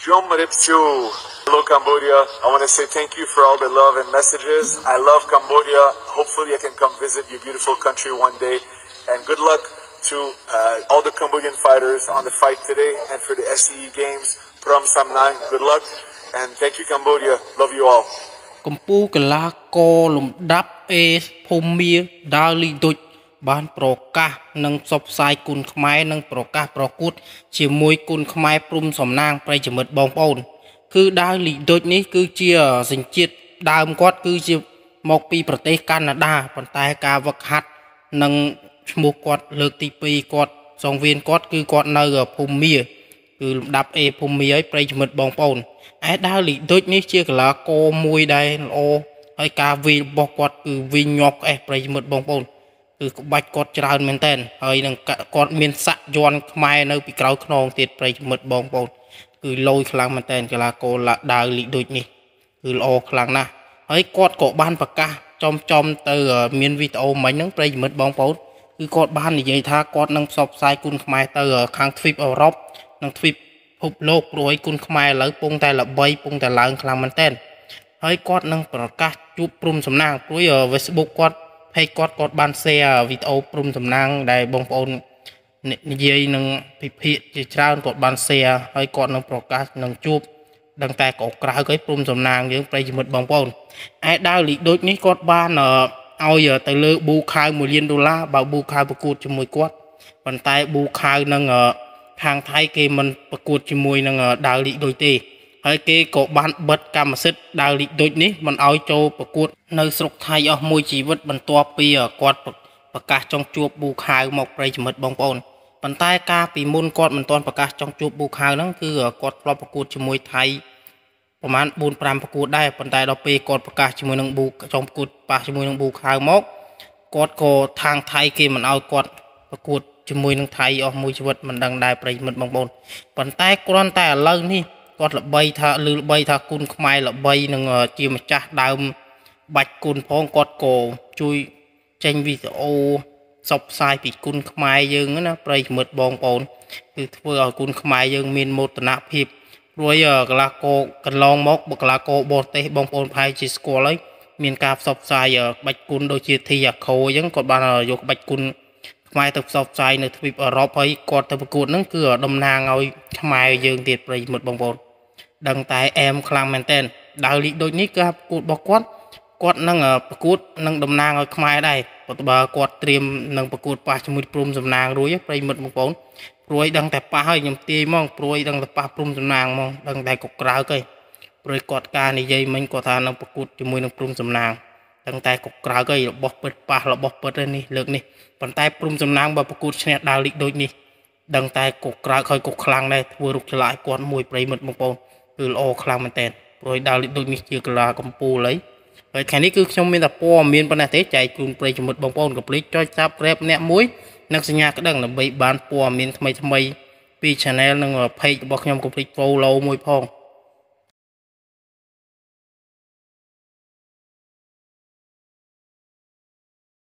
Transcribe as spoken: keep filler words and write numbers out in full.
Jom Ripchu. Hello Cambodia. I want to say thank you for all the love and messages. I love Cambodia. Hopefully I can come visit your beautiful country one day. And good luck to uh, all the Cambodian fighters on the fight today and for the S E E Games. Pram Samnai. Good luck. And thank you Cambodia. Love you all. កម្ពុជាកីឡាករលំដាប់ A ភូមាដាវលីឌុចបានប្រកាសនិងផ្សព្វផ្សាយគុណខ្មែរនិងប្រកាសប្រកួតជាមួយគុណខ្មែរព្រំសំណាងប្រិយមិត្តបងប្អូនគឺដាវលីឌុចនេះគឺជាសញ្ជាតិដើមគាត់គឺជាមកពីប្រទេសកាណាដាប៉ុន្តែការវឹកហាត់និងឈ្មោះគាត់លើកទីពីរគាត់សង្វៀនគាត់គឺគាត់នៅភូមាគឺលំដាប់ A ភូមាឲ្យប្រិយមិត្តបងប្អូនឯដាវលីឌុចនេះជាកីឡាករមួយដែលល្អហើយការវាយរបស់គាត់គឺវិញញាប់ក្អេះប្រិយមិត្តបងប្អូនគឺក្បាច់គាត់ច្រើនមែនតើហើយនឹងគាត់មានស័ក្តិយន់ខ្មែរនៅពីក្រោយខ្នងទៀតប្រិយមិត្តបងប្អូនគឺលយខ្លាំងមែនតើកីឡាករដាវលីឌុចនេះគឺល្អខ្លាំងណាស់ហើយគាត់ក៏បានប្រកាសចំចំទៅមានវីដេអូមិញហ្នឹងប្រិយមិត្តបងប្អូនគឺគាត់បាននិយាយថាគាត់នឹងផ្សព្វផ្សាយគុណខ្មែរទៅខាងទ្វីបអឺរ៉ុបនិងទ្វីបពិភពលោកព្រោះឲ្យគុណខ្មែរឥឡូវពងតែល្បីពងតែឡើងខ្លាំងមែនតើហើយគាត់នឹងប្រកាសជួបព្រំសំណាងព្រោះ Facebook គាត់ page គាត់គាត់បាន share វីដេអូព្រំសំណាងដែលបងប្អូននិយាយនឹងពិភាក្សាជាច្រើនគាត់បាន share ហើយគាត់នឹងប្រកាសនឹងជួបដឹងតែក៏ក្រៅឲ្យព្រំសំណាងយើងប្រិយមិត្តបងប្អូនឯដាវលីដូចនេះគាត់បានឲ្យទៅលើប៊ូខាវមួយលានដុល្លារបើប៊ូខាវប្រកួតជាមួយគាត់ប៉ុន្តែប៊ូខាវនឹងខាងថៃគេមិនប្រកួតជាមួយនឹងដាវលីដូចទេហើយគេក៏បានបិទកម្មសិទ្ធិដាវលីដូចនេះមិនឲ្យចូលប្រកួតនៅស្រុកថៃអស់មួយជីវិតបន្ទាប់ពីគាត់ប្រកាសចង់ជួបប៊ូខាវមកប្រិយមិត្តបងប្អូនប៉ុន្តែការពីមុនគាត់មិនទាន់ប្រកាសចង់ជួបប៊ូខាវហ្នឹងគឺគាត់ធ្លាប់ប្រកួតជាមួយថៃប្រហែល bốn 5 ប្រកួតដែរប៉ុន្តែដល់ពេលគាត់ប្រកាសជាមួយនឹងប៊ូចង់ប្រកួតប៉ះជាមួយនឹងប៊ូខាវមកគាត់ក៏ខាងថៃគេមិនឲ្យគាត់ប្រកួតជាមួយនឹងថៃអស់មួយជីវិតមិនដឹងដែរប្រិយមិត្តបងប្អូនប៉ុន្តែគ្រាន់តែឥឡូវនេះគាត់ល្បីថាឬល្បីថាគុណខ្មែរល្បីនឹងជាម្ចាស់ដើមបាច់គុណផងគាត់ក៏ជួយចេញវីដេអូផ្សព្វផ្សាយពីគុណខ្មែរយើងណាប្រិយមិត្តបងប្អូនគឺធ្វើឲ្យគុណខ្មែរយើងមានមោទនភាពព្រោះកីឡាករកន្លងមកកីឡាករបរទេសបងប្អូនប្រហែលជាស្គាល់ហើយមានការផ្សព្វផ្សាយក្បាច់គុណដូចជាធីអាខូអញ្ចឹងគាត់បានយកក្បាច់គុណខ្មែរទៅផ្សព្វផ្សាយនៅទ្វីបអឺរ៉ុបហើយគាត់ទៅប្រកួតហ្នឹងគឺតំណាងឲ្យខ្មែរយើងទៀតប្រិយមិត្តបងប្អូនដឹងតែអែមខ្លាំងមែនតើដាវលីដូចនេះគឺប្រកួតរបស់គាត់គាត់នឹងប្រកួតនឹងតំណាងឲ្យខ្មែរដែរបើគាត់ត្រៀមនឹងប្រកួតប៉ះជាមួយព្រំសំណាងរួចប្រិយមិត្តបងប្អូនព្រួយដឹងតែប៉ះហើយខ្ញុំទាយមកព្រួយដឹងតែប៉ះព្រំសំណាងមកដឹងតែកក្រៅគេព្រួយគាត់ការនិយាយមិញគាត់ថានឹងប្រកួតជាមួយនឹងព្រំសំណាងដឹងតែកក្រៅគេរបស់ពិតប៉ះរបស់ពិតនេះលើកនេះប៉ុន្តែព្រំសំណាងបើប្រកួតឈ្នះដាវលីដូចនេះដឹងតែកក្រៅហើយក៏ខ្លាំងដែរធ្វើរុកច្រឡៃគាត់មួយប្រិយមិត្តបងប្អូនគឺល្អខ្លាំងមែនតើព្រួយដាវលីដូចនេះជាកីឡាកម្ពុជាហើយហើយថ្ងៃនេះគឺខ្ញុំមានតែព័ត៌មានប៉ុណ្ណេះទេចែកជូនប្រិយមិត្តបងប្អូនកុំភ្លេចចុច Subscribe អ្នកមួយនិងសញ្ញាក្តឹងដើម្បីបានព័ត៌មានថ្មីៗពី Channel និង Page របស់ខ្ញុំកុំភ្លេច Follow មួយផង